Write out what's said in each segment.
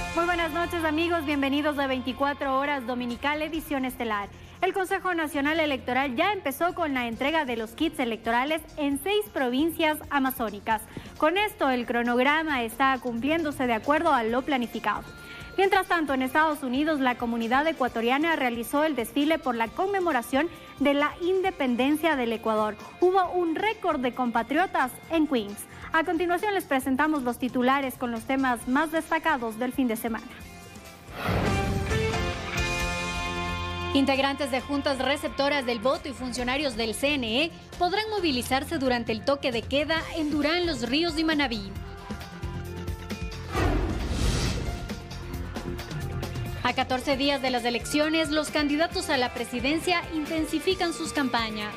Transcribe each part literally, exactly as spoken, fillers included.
Muy buenas noches, amigos, bienvenidos a veinticuatro horas dominical edición estelar. El Consejo Nacional Electoral ya empezó con la entrega de los kits electorales en seis provincias amazónicas. Con esto, el cronograma está cumpliéndose de acuerdo a lo planificado. Mientras tanto, en Estados Unidos, la comunidad ecuatoriana realizó el desfile por la conmemoración de la independencia del Ecuador. Hubo un récord de compatriotas en Queens. A continuación les presentamos los titulares con los temas más destacados del fin de semana. Integrantes de juntas receptoras del voto y funcionarios del C N E podrán movilizarse durante el toque de queda en Durán, Los Ríos y Manabí. A catorce días de las elecciones, los candidatos a la presidencia intensifican sus campañas.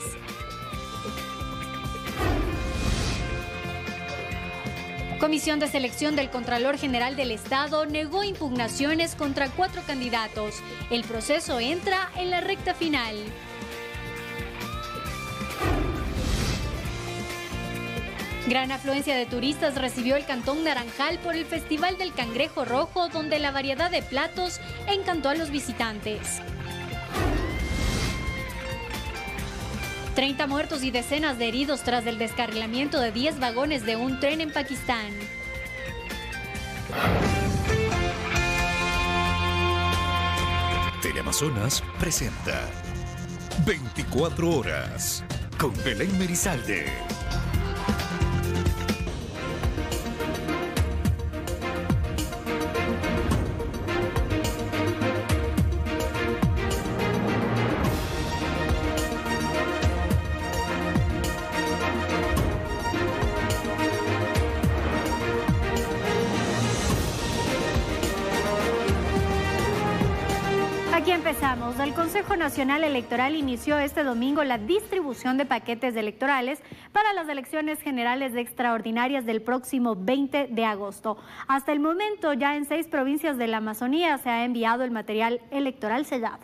Comisión de Selección del Contralor General del Estado negó impugnaciones contra cuatro candidatos. El proceso entra en la recta final. Gran afluencia de turistas recibió el Cantón Naranjal por el Festival del Cangrejo Rojo, donde la variedad de platos encantó a los visitantes. treinta muertos y decenas de heridos tras el descarrilamiento de diez vagones de un tren en Pakistán. Teleamazonas presenta veinticuatro horas con Belén Merizalde. Aquí empezamos. El Consejo Nacional Electoral inició este domingo la distribución de paquetes electorales para las elecciones generales extraordinarias del próximo veinte de agosto. Hasta el momento, ya en seis provincias de la Amazonía se ha enviado el material electoral sellado.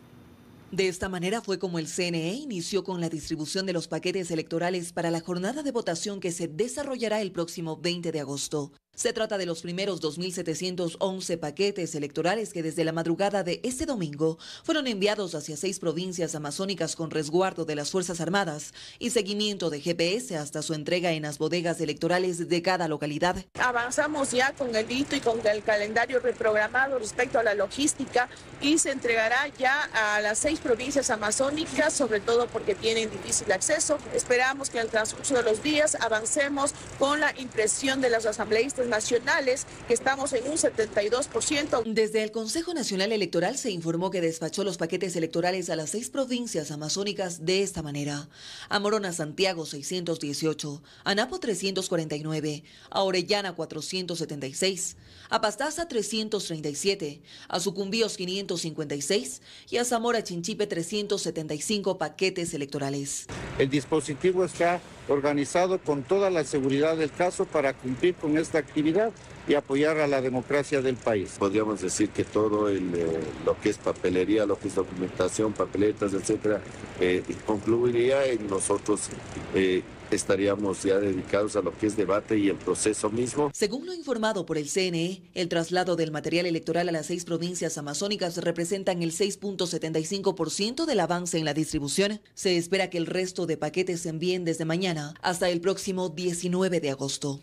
De esta manera fue como el C N E inició con la distribución de los paquetes electorales para la jornada de votación que se desarrollará el próximo veinte de agosto. Se trata de los primeros dos mil setecientos once paquetes electorales que desde la madrugada de este domingo fueron enviados hacia seis provincias amazónicas con resguardo de las Fuerzas Armadas y seguimiento de G P S hasta su entrega en las bodegas electorales de cada localidad. Avanzamos ya con el hito y con el calendario reprogramado respecto a la logística y se entregará ya a las seis provincias amazónicas, sobre todo porque tienen difícil acceso. Esperamos que en el transcurso de los días avancemos con la impresión de los asambleístas nacionales, que estamos en un setenta y dos por ciento. Desde el Consejo Nacional Electoral se informó que despachó los paquetes electorales a las seis provincias amazónicas de esta manera: a Morona, Santiago seiscientos dieciocho, a Napo trescientos cuarenta y nueve, a Orellana cuatrocientos setenta y seis, a Pastaza trescientos treinta y siete, a Sucumbíos quinientos cincuenta y seis y a Zamora Chinchipe trescientos setenta y cinco paquetes electorales. El dispositivo está organizado con toda la seguridad del caso para cumplir con esta actividad y apoyar a la democracia del país. Podríamos decir que todo el, eh, lo que es papelería, lo que es documentación, papeletas, etcétera, eh, concluiría y nosotros eh, estaríamos ya dedicados a lo que es debate y el proceso mismo. Según lo informado por el C N E, el traslado del material electoral a las seis provincias amazónicas representan el seis punto setenta y cinco por ciento del avance en la distribución. Se espera que el resto de paquetes se envíen desde mañana hasta el próximo diecinueve de agosto.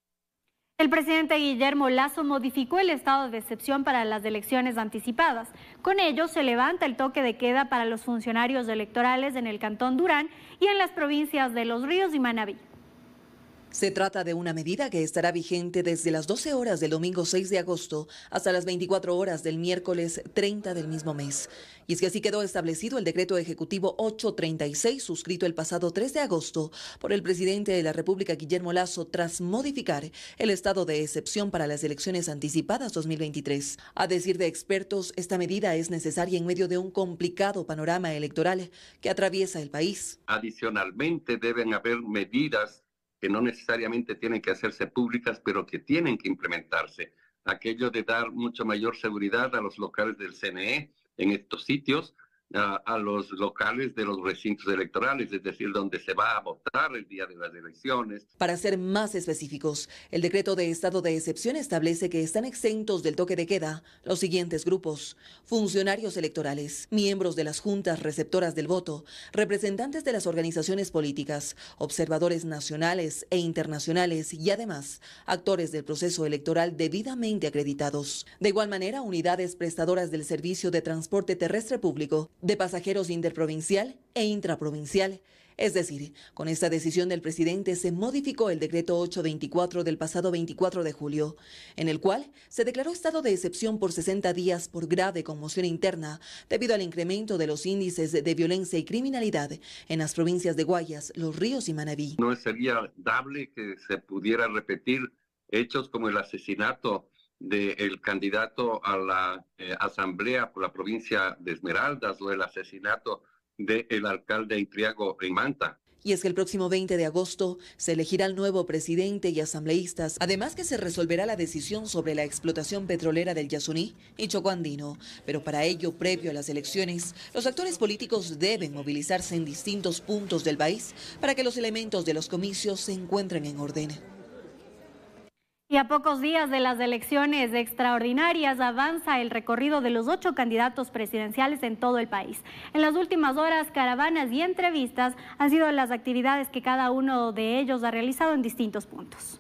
El presidente Guillermo Lasso modificó el estado de excepción para las elecciones anticipadas. Con ello se levanta el toque de queda para los funcionarios electorales en el Cantón Durán y en las provincias de Los Ríos y Manabí. Se trata de una medida que estará vigente desde las doce horas del domingo seis de agosto hasta las veinticuatro horas del miércoles treinta del mismo mes. Y es que así quedó establecido el decreto ejecutivo ochocientos treinta y seis, suscrito el pasado tres de agosto por el presidente de la República, Guillermo Lasso, tras modificar el estado de excepción para las elecciones anticipadas dos mil veintitrés. A decir de expertos, esta medida es necesaria en medio de un complicado panorama electoral que atraviesa el país. Adicionalmente, deben haber medidas que no necesariamente tienen que hacerse públicas, pero que tienen que implementarse. Aquello de dar mucha mayor seguridad a los locales del C N E en estos sitios, a, a los locales de los recintos electorales, es decir, donde se va a votar el día de las elecciones. Para ser más específicos, el decreto de estado de excepción establece que están exentos del toque de queda los siguientes grupos: funcionarios electorales, miembros de las juntas receptoras del voto, representantes de las organizaciones políticas, observadores nacionales e internacionales y además actores del proceso electoral debidamente acreditados. De igual manera, unidades prestadoras del servicio de transporte terrestre público, de pasajeros interprovincial e intraprovincial. Es decir, con esta decisión del presidente se modificó el decreto ochocientos veinticuatro del pasado veinticuatro de julio, en el cual se declaró estado de excepción por sesenta días por grave conmoción interna debido al incremento de los índices de violencia y criminalidad en las provincias de Guayas, Los Ríos y Manabí. No sería dable que se pudiera repetir hechos como el asesinato del candidato a la eh, asamblea por la provincia de Esmeraldas o el asesinato del alcalde Intriago en Manta. Y es que el próximo veinte de agosto se elegirá el nuevo presidente y asambleístas, además que se resolverá la decisión sobre la explotación petrolera del Yasuní y Chocó Andino. Pero para ello, previo a las elecciones, los actores políticos deben movilizarse en distintos puntos del país para que los elementos de los comicios se encuentren en orden. Y a pocos días de las elecciones extraordinarias avanza el recorrido de los ocho candidatos presidenciales en todo el país. En las últimas horas, caravanas y entrevistas han sido las actividades que cada uno de ellos ha realizado en distintos puntos.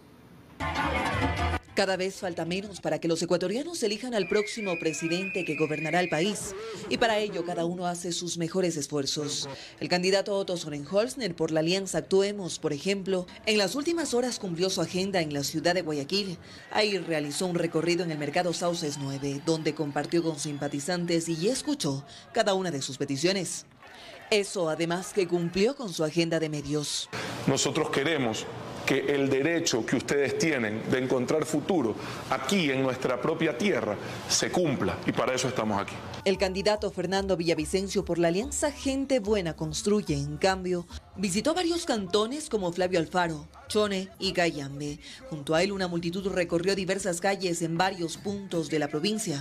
Cada vez falta menos para que los ecuatorianos elijan al próximo presidente que gobernará el país. Y para ello cada uno hace sus mejores esfuerzos. El candidato Otto Sonnenholzner por la alianza Actuemos, por ejemplo, en las últimas horas cumplió su agenda en la ciudad de Guayaquil. Ahí realizó un recorrido en el mercado Sauces nueve, donde compartió con simpatizantes y escuchó cada una de sus peticiones. Eso además que cumplió con su agenda de medios. Nosotros queremos que el derecho que ustedes tienen de encontrar futuro aquí en nuestra propia tierra se cumpla, y para eso estamos aquí. El candidato Fernando Villavicencio por la alianza Gente Buena Construye, en cambio, visitó varios cantones como Flavio Alfaro, Chone y Cayambe. Junto a él, una multitud recorrió diversas calles en varios puntos de la provincia.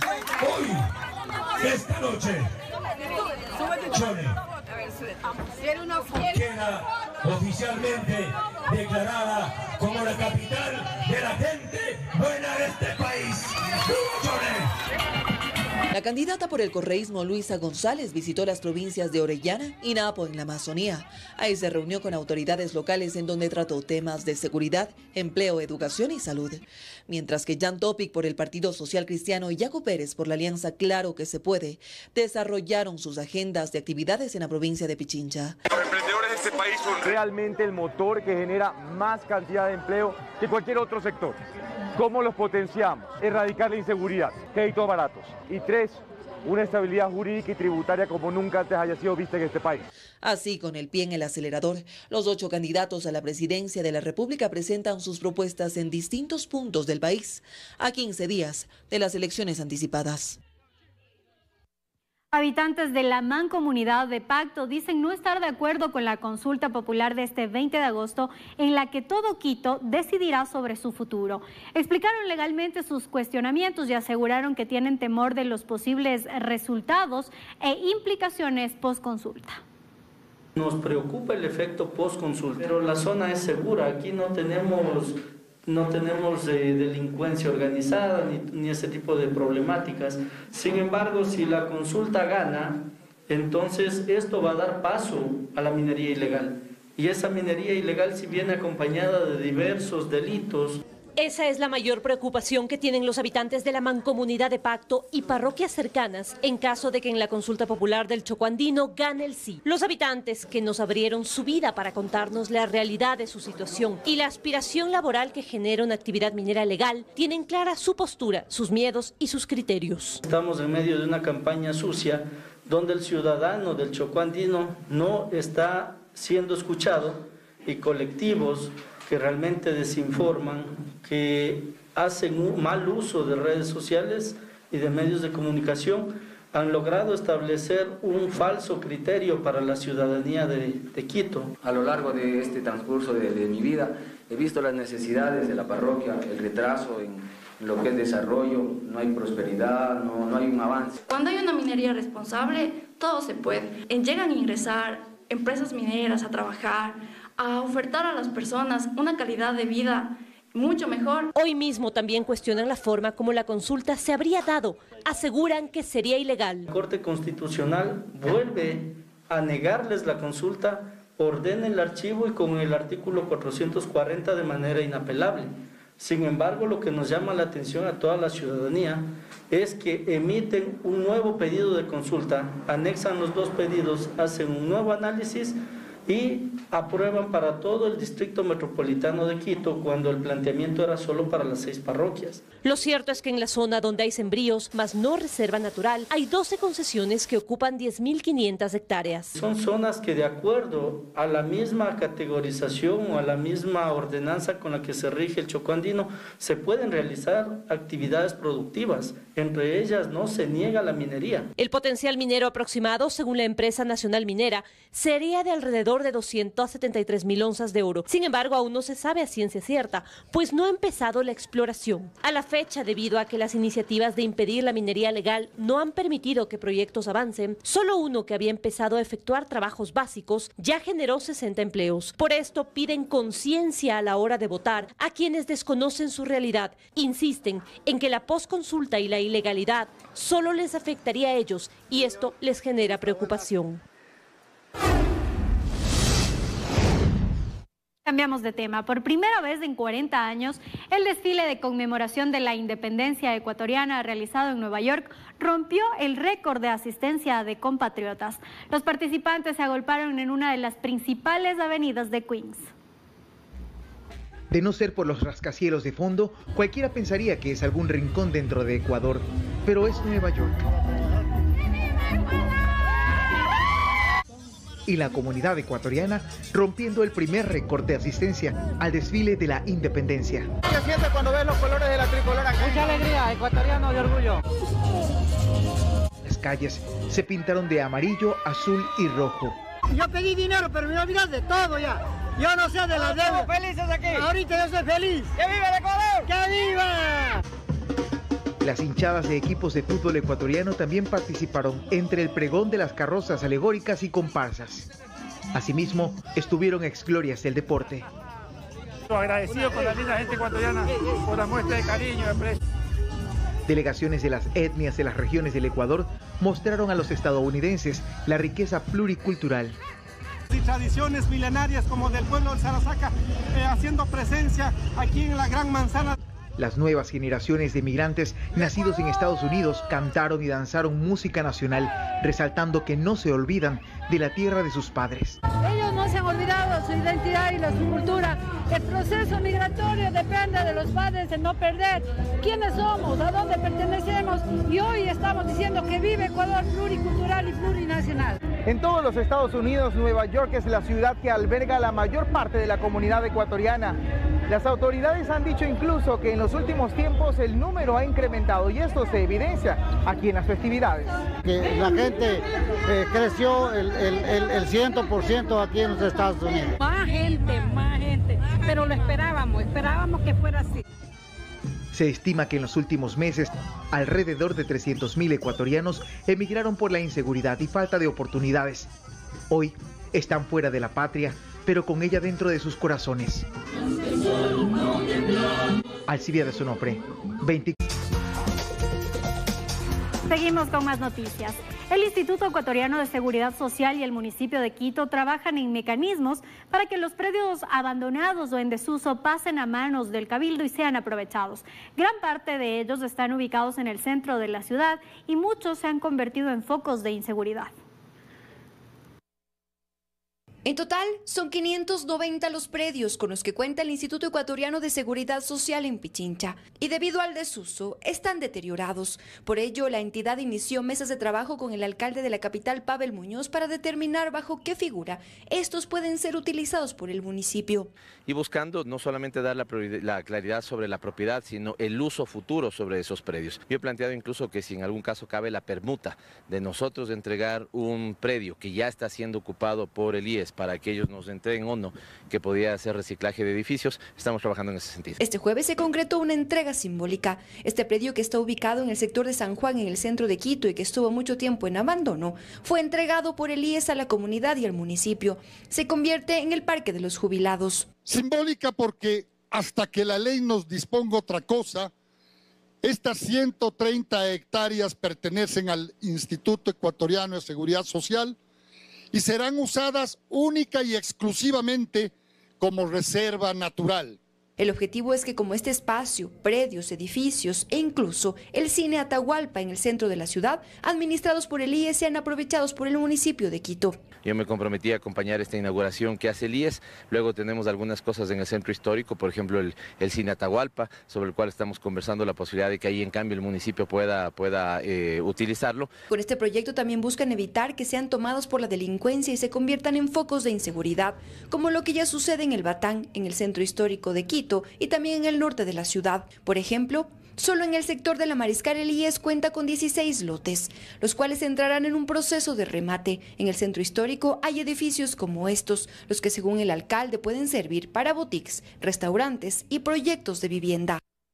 Hoy, esta noche, Chone queda oficialmente declarada como la capital de la gente buena de este país. La candidata por el correísmo Luisa González visitó las provincias de Orellana y Napo en la Amazonía. Ahí se reunió con autoridades locales en donde trató temas de seguridad, empleo, educación y salud. Mientras que Jan Topic por el Partido Social Cristiano y Yaco Pérez por la alianza Claro que se puede, desarrollaron sus agendas de actividades en la provincia de Pichincha. Los emprendedores de este país son realmente el motor que genera más cantidad de empleo que cualquier otro sector. ¿Cómo los potenciamos? Erradicar la inseguridad, créditos baratos. Y tres, una estabilidad jurídica y tributaria como nunca antes haya sido vista en este país. Así, con el pie en el acelerador, los ocho candidatos a la presidencia de la República presentan sus propuestas en distintos puntos del país, a quince días de las elecciones anticipadas. Habitantes de la mancomunidad de Pacto dicen no estar de acuerdo con la consulta popular de este veinte de agosto en la que todo Quito decidirá sobre su futuro. Explicaron legalmente sus cuestionamientos y aseguraron que tienen temor de los posibles resultados e implicaciones post-consulta. Nos preocupa el efecto post-consulta, pero la zona es segura, aquí no tenemos... No tenemos eh, delincuencia organizada ni, ni ese tipo de problemáticas. Sin embargo, si la consulta gana, entonces esto va a dar paso a la minería ilegal. Y esa minería ilegal, si viene acompañada de diversos delitos. Esa es la mayor preocupación que tienen los habitantes de la mancomunidad de Pacto y parroquias cercanas en caso de que en la consulta popular del Chocó Andino gane el sí. Los habitantes que nos abrieron su vida para contarnos la realidad de su situación y la aspiración laboral que genera una actividad minera legal tienen clara su postura, sus miedos y sus criterios. Estamos en medio de una campaña sucia donde el ciudadano del Chocó Andino no está siendo escuchado y colectivos que realmente desinforman, que hacen un mal uso de redes sociales y de medios de comunicación, han logrado establecer un falso criterio para la ciudadanía de, de Quito. A lo largo de este transcurso de, de mi vida he visto las necesidades de la parroquia, el retraso en, lo que es desarrollo, no hay prosperidad, no, no hay un avance. Cuando hay una minería responsable, todo se puede. Llegan a ingresar empresas mineras a trabajar, a ofertar a las personas una calidad de vida mucho mejor. Hoy mismo también cuestionan la forma como la consulta se habría dado. Aseguran que sería ilegal. La Corte Constitucional vuelve a negarles la consulta, ordena el archivo y con el artículo cuatrocientos cuarenta de manera inapelable. Sin embargo, lo que nos llama la atención a toda la ciudadanía es que emiten un nuevo pedido de consulta, anexan los dos pedidos, hacen un nuevo análisis y aprueban para todo el distrito metropolitano de Quito cuando el planteamiento era solo para las seis parroquias. Lo cierto es que en la zona donde hay sembríos, más no reserva natural, hay doce concesiones que ocupan diez mil quinientas hectáreas. Son zonas que de acuerdo a la misma categorización o a la misma ordenanza con la que se rige el Chocó Andino, se pueden realizar actividades productivas. Entre ellas no se niega la minería. El potencial minero aproximado, según la empresa nacional minera, sería de alrededor de doscientas setenta y tres mil onzas de oro. Sin embargo, aún no se sabe a ciencia cierta, pues no ha empezado la exploración. A la fecha, debido a que las iniciativas de impedir la minería legal no han permitido que proyectos avancen, solo uno que había empezado a efectuar trabajos básicos ya generó sesenta empleos. Por esto piden conciencia a la hora de votar a quienes desconocen su realidad. Insisten en que la posconsulta y la ilegalidad solo les afectaría a ellos y esto les genera preocupación. Cambiamos de tema. Por primera vez en cuarenta años, el desfile de conmemoración de la independencia ecuatoriana realizado en Nueva York rompió el récord de asistencia de compatriotas. Los participantes se agolparon en una de las principales avenidas de Queens. De no ser por los rascacielos de fondo, cualquiera pensaría que es algún rincón dentro de Ecuador, pero es Nueva York. Y la comunidad ecuatoriana rompiendo el primer récord de asistencia al desfile de la independencia. ¿Qué sientes cuando ves los colores de la tricolor acá? Mucha alegría, ecuatoriano de orgullo. Las calles se pintaron de amarillo, azul y rojo. Yo pedí dinero, pero me olvidas de todo ya. Yo no sé de la deuda. Estamos felices aquí. Ahorita yo soy feliz. ¡Que viva el Ecuador! ¡Que viva! Las hinchadas de equipos de fútbol ecuatoriano también participaron entre el pregón de las carrozas alegóricas y comparsas. Asimismo, estuvieron exglorias del deporte. Agradecido con la linda gente ecuatoriana por la muestra de cariño y aprecio. Delegaciones de las etnias de las regiones del Ecuador mostraron a los estadounidenses la riqueza pluricultural. Y tradiciones milenarias como del pueblo de Sarasaca, eh, haciendo presencia aquí en la Gran Manzana. Las nuevas generaciones de migrantes nacidos en Estados Unidos cantaron y danzaron música nacional, resaltando que no se olvidan de la tierra de sus padres. Ellos no se han olvidado su identidad y la su cultura. El proceso migratorio depende de los padres de no perder quiénes somos, a dónde pertenecemos, y hoy estamos diciendo que vive Ecuador pluricultural y plurinacional. En todos los Estados Unidos, Nueva York es la ciudad que alberga la mayor parte de la comunidad ecuatoriana. Las autoridades han dicho incluso que en los últimos tiempos el número ha incrementado y esto se evidencia aquí en las festividades. Que la gente eh, creció el, el, el, el cien por ciento aquí en los Estados Unidos. Más gente, más gente, pero lo esperábamos, esperábamos que fuera así. Se estima que en los últimos meses alrededor de trescientos mil ecuatorianos emigraron por la inseguridad y falta de oportunidades. Hoy están fuera de la patria, pero con ella dentro de sus corazones. Alcibiades Onofre, veinte. Seguimos con más noticias. El Instituto Ecuatoriano de Seguridad Social y el municipio de Quito trabajan en mecanismos para que los predios abandonados o en desuso pasen a manos del Cabildo y sean aprovechados. Gran parte de ellos están ubicados en el centro de la ciudad y muchos se han convertido en focos de inseguridad. En total, son quinientos noventa los predios con los que cuenta el Instituto Ecuatoriano de Seguridad Social en Pichincha y debido al desuso están deteriorados. Por ello, la entidad inició mesas de trabajo con el alcalde de la capital, Pavel Muñoz, para determinar bajo qué figura estos pueden ser utilizados por el municipio. Y buscando no solamente dar la, la claridad sobre la propiedad, sino el uso futuro sobre esos predios. Yo he planteado incluso que si en algún caso cabe la permuta de nosotros de entregar un predio que ya está siendo ocupado por el I E S viables para que ellos nos entreguen o no, que podía hacer reciclaje de edificios. Estamos trabajando en ese sentido. Este jueves se concretó una entrega simbólica. Este predio, que está ubicado en el sector de San Juan, en el centro de Quito, y que estuvo mucho tiempo en abandono, fue entregado por el I E S a la comunidad y al municipio. Se convierte en el Parque de los Jubilados. Simbólica porque hasta que la ley nos disponga otra cosa, estas ciento treinta hectáreas pertenecen al Instituto Ecuatoriano de Seguridad Social y serán usadas única y exclusivamente como reserva natural. El objetivo es que, como este espacio, predios, edificios e incluso el cine Atahualpa en el centro de la ciudad, administrados por el I E S, sean aprovechados por el municipio de Quito. Yo me comprometí a acompañar esta inauguración que hace el I E S. Luego tenemos algunas cosas en el centro histórico, por ejemplo el, el cine Atahualpa, sobre el cual estamos conversando la posibilidad de que ahí en cambio el municipio pueda, pueda eh, utilizarlo. Con este proyecto también buscan evitar que sean tomados por la delincuencia y se conviertan en focos de inseguridad, como lo que ya sucede en el Batán, en el centro histórico de Quito, y también en el norte de la ciudad. Por ejemplo, solo en el sector de la Mariscal el I E S cuenta con dieciséis lotes, los cuales entrarán en un proceso de remate. En el centro histórico hay edificios como estos, los que según el alcalde pueden servir para boutiques, restaurantes y proyectos de vivienda.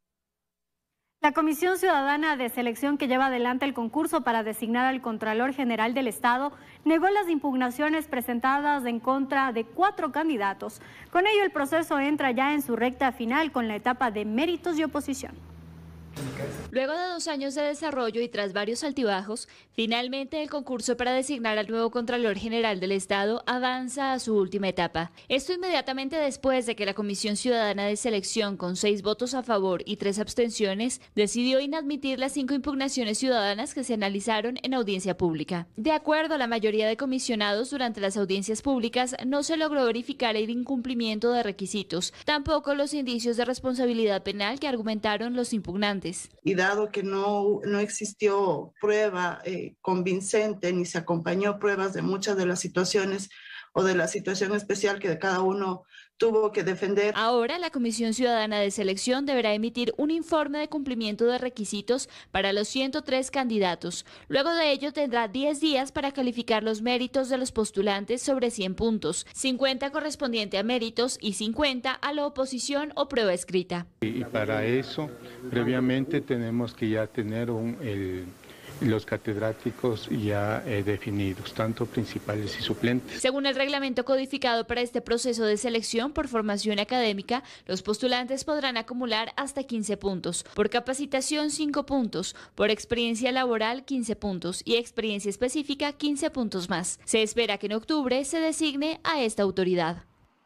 La Comisión Ciudadana de Selección, que lleva adelante el concurso para designar al Contralor General del Estado, negó las impugnaciones presentadas en contra de cuatro candidatos. Con ello, el proceso entra ya en su recta final con la etapa de méritos y oposición. Luego de dos años de desarrollo y tras varios altibajos, finalmente el concurso para designar al nuevo Contralor General del Estado avanza a su última etapa. Esto inmediatamente después de que la Comisión Ciudadana de Selección, con seis votos a favor y tres abstenciones, decidió inadmitir las cinco impugnaciones ciudadanas que se analizaron en audiencia pública. De acuerdo a la mayoría de comisionados, durante las audiencias públicas no se logró verificar el incumplimiento de requisitos, tampoco los indicios de responsabilidad penal que argumentaron los impugnantes. Y dado que no, no existió prueba eh, convincente ni se acompañó pruebas de muchas de las situaciones o de la situación especial que cada uno tuvo que defender. Ahora la Comisión Ciudadana de Selección deberá emitir un informe de cumplimiento de requisitos para los ciento tres candidatos. Luego de ello tendrá diez días para calificar los méritos de los postulantes sobre cien puntos, cincuenta correspondiente a méritos y cincuenta a la oposición o prueba escrita. Y para eso, previamente tenemos que ya tener un, el, los catedráticos ya eh, definidos, tanto principales y suplentes. Según el reglamento codificado para este proceso de selección por formación académica, los postulantes podrán acumular hasta quince puntos, por capacitación cinco puntos, por experiencia laboral quince puntos y experiencia específica quince puntos más. Se espera que en octubre se designe a esta autoridad.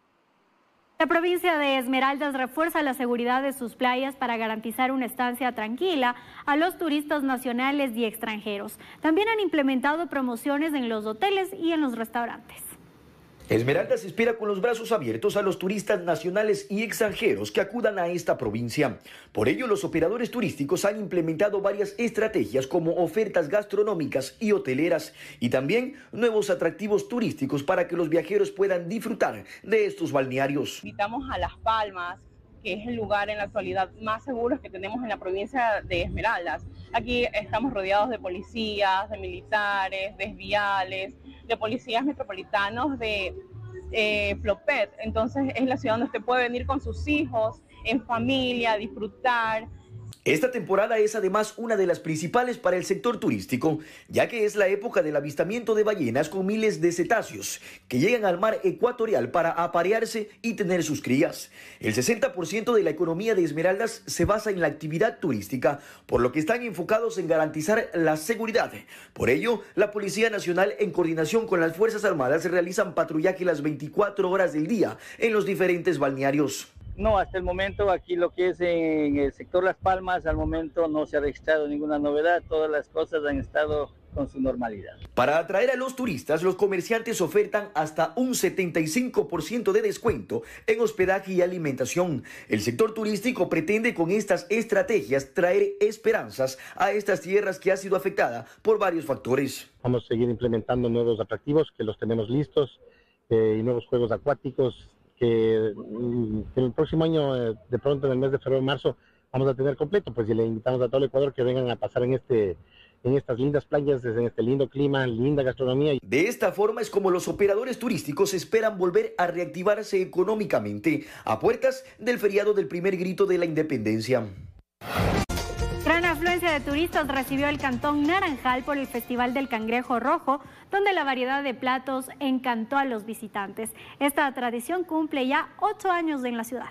La provincia de Esmeraldas refuerza la seguridad de sus playas para garantizar una estancia tranquila a los turistas nacionales y extranjeros. También han implementado promociones en los hoteles y en los restaurantes. Esmeraldas espera con los brazos abiertos a los turistas nacionales y extranjeros que acudan a esta provincia. Por ello, los operadores turísticos han implementado varias estrategias como ofertas gastronómicas y hoteleras y también nuevos atractivos turísticos para que los viajeros puedan disfrutar de estos balnearios. Invitamos a Las Palmas, que es el lugar en la actualidad más seguro que tenemos en la provincia de Esmeraldas. Aquí estamos rodeados de policías, de militares, de viales, de policías metropolitanos, de eh, Flopet. Entonces es la ciudad donde usted puede venir con sus hijos, en familia, disfrutar. Esta temporada es además una de las principales para el sector turístico, ya que es la época del avistamiento de ballenas con miles de cetáceos que llegan al mar ecuatorial para aparearse y tener sus crías. El sesenta por ciento de la economía de Esmeraldas se basa en la actividad turística, por lo que están enfocados en garantizar la seguridad. Por ello, la Policía Nacional, en coordinación con las Fuerzas Armadas, realizan patrullaje las veinticuatro horas del día en los diferentes balnearios. No, hasta el momento aquí lo que es en el sector Las Palmas, al momento no se ha registrado ninguna novedad, todas las cosas han estado con su normalidad. Para atraer a los turistas, los comerciantes ofertan hasta un setenta y cinco por ciento de descuento en hospedaje y alimentación. El sector turístico pretende con estas estrategias traer esperanzas a estas tierras que ha sido afectada por varios factores. Vamos a seguir implementando nuevos atractivos que los tenemos listos eh, y nuevos juegos acuáticos que, que el próximo año, eh, de pronto en el mes de febrero o marzo, vamos a tener completo, pues y le invitamos a todo el Ecuador que vengan a pasar en este en estas lindas playas, en este lindo clima, linda gastronomía. De esta forma es como los operadores turísticos esperan volver a reactivarse económicamente a puertas del feriado del primer grito de la independencia. Gran afluencia de turistas recibió el Cantón Naranjal por el Festival del Cangrejo Rojo, donde la variedad de platos encantó a los visitantes. Esta tradición cumple ya ocho años en la ciudad.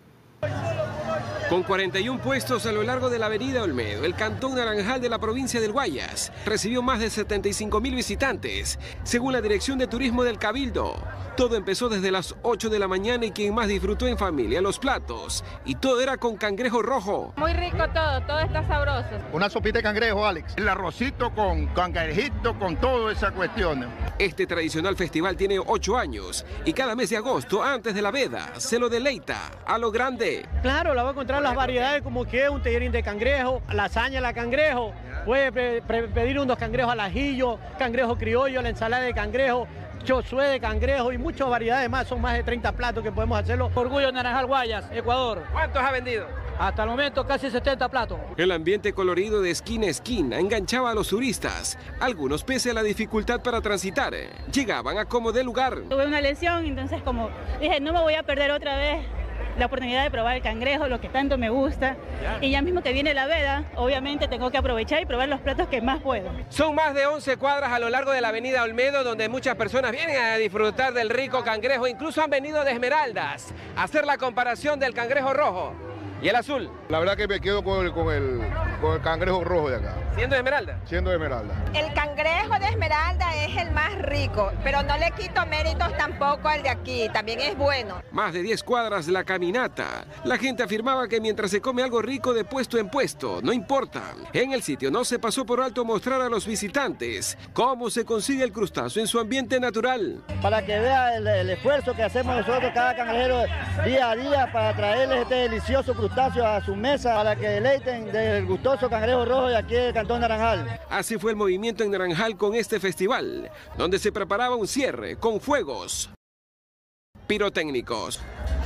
Con cuarenta y un puestos a lo largo de la avenida Olmedo, el Cantón Naranjal de la provincia del Guayas recibió más de setenta y cinco mil visitantes, según la Dirección de Turismo del Cabildo. Todo empezó desde las ocho de la mañana y quien más disfrutó en familia los platos. Y todo era con cangrejo rojo. Muy rico todo, todo está sabroso. Una sopita de cangrejo, Alex. El arrocito con cangrejito, con toda esa cuestión. Este tradicional festival tiene ocho años y cada mes de agosto, antes de la veda, se lo deleita a lo grande. Claro, la va a encontrar las variedades como que un tallerín de cangrejo, lasaña a la cangrejo, puede pre pre pedir unos cangrejos al ajillo, cangrejo criollo, la ensalada de cangrejo, chosué de cangrejo y muchas variedades más, son más de treinta platos que podemos hacerlo. Orgullo Naranjal Guayas, Ecuador. ¿Cuántos ha vendido? Hasta el momento casi setenta platos. El ambiente colorido de esquina a esquina enganchaba a los turistas. Algunos, pese a la dificultad para transitar, llegaban a como de lugar. Tuve una lesión, entonces como dije, no me voy a perder otra vez la oportunidad de probar el cangrejo, lo que tanto me gusta. Ya. Y ya mismo que viene la veda, obviamente tengo que aprovechar y probar los platos que más puedo. Son más de once cuadras a lo largo de la avenida Olmedo, donde muchas personas vienen a disfrutar del rico cangrejo. Incluso han venido de Esmeraldas a hacer la comparación del cangrejo rojo y el azul. La verdad que me quedo con el, con el, con el cangrejo rojo de acá. ¿Siendo de Esmeralda? Siendo de Esmeralda. El cangrejo de Esmeralda es el más rico, pero no le quito méritos tampoco al de aquí, también es bueno. Más de diez cuadras la caminata. La gente afirmaba que mientras se come algo rico de puesto en puesto, no importa. En el sitio no se pasó por alto mostrar a los visitantes cómo se consigue el crustáceo en su ambiente natural. Para que vea el, el esfuerzo que hacemos nosotros, cada cangrejero, día a día, para traerles este delicioso crustáceo a su mesa, para que deleiten del gustoso cangrejo rojo de aquí del Cantón Naranjal. Así fue el movimiento en Naranjal con este festival, donde se preparaba un cierre con fuegos pirotécnicos.